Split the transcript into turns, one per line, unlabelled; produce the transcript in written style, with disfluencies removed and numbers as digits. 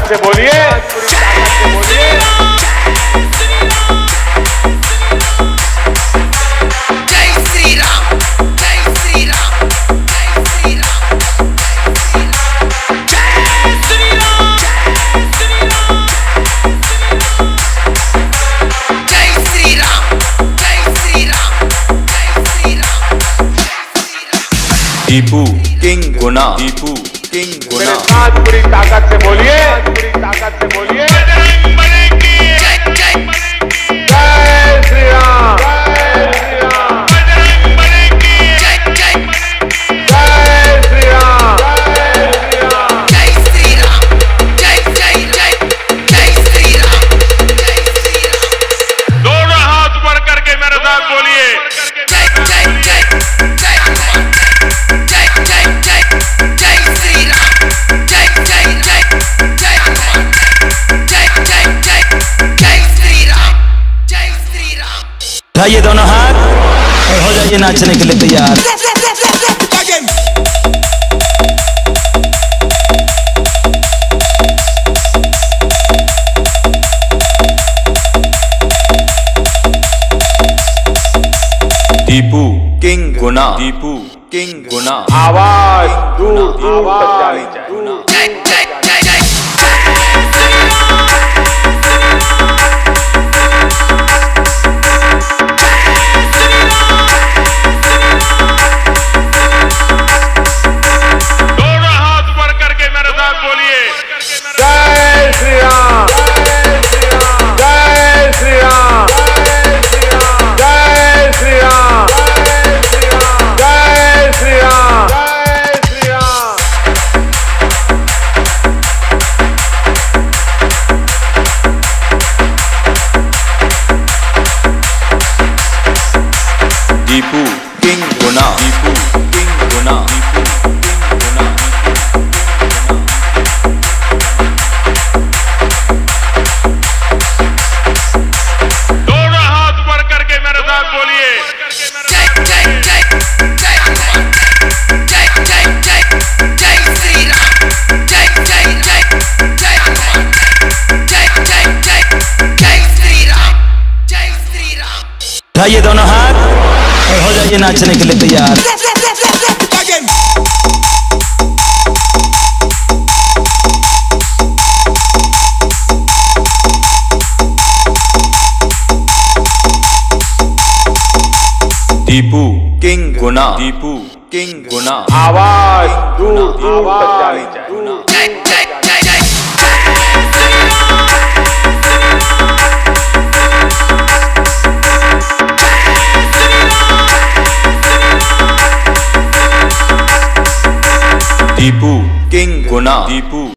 से बोलिए,
जय श्री राम, जय श्री राम, जय श्री राम, जय श्री राम, जय श्री राम, जय श्री राम, जय श्री राम।
Deepu king Guna, Deepu king Guna.
साथ पूरी ताकत से बोलिए, पूरी ताकत से बोलिए, जय श्री राम, जय श्री राम, जय श्री राम,
जय श्री राम, जय जय जय जय श्री राम, जय श्री राम।
दोनों हाथ बढ़ करके मेरे साथ बोलिए,
जय जय जय जय हनुमान, जय जय जय जय श्री राम, जय जय जय जय हनुमान, जय जय जय जय श्री राम, जय श्री राम।
उठाइए दोनों हाथ और हो जाइए नाचने के लिए तैयार।
Deepu king Guna, Deepu king Guna.
आवाज दूर दूर तक जानी चाहिए।
जय जय जय जय
दोनों हाथ बढ़ करके मेरे साथ बोलिए,
जय श्री राम, जय श्री राम, जय श्री राम, जय श्री राम, जय Shri Ram.
Deepu king Guna, Deepu king Guna, Deepu king Guna.
दोनों हाथ बढ़ करके मेरे साथ बोलिए,
जय जय जय जय हनुमान, जय जय जय जय श्री राम, जय जय जय जय हनुमान, जय जय जय जय श्री राम, जय श्री राम।
उठाइए दोनों हाथ और हो जाइए नाचने के लिए तैयार।
Deepu king Guna, Deepu king Guna.
आवाज दूर दूर तक जानी चाहिए।
जय जय जय जय
दीपू किंग गुना, दीपू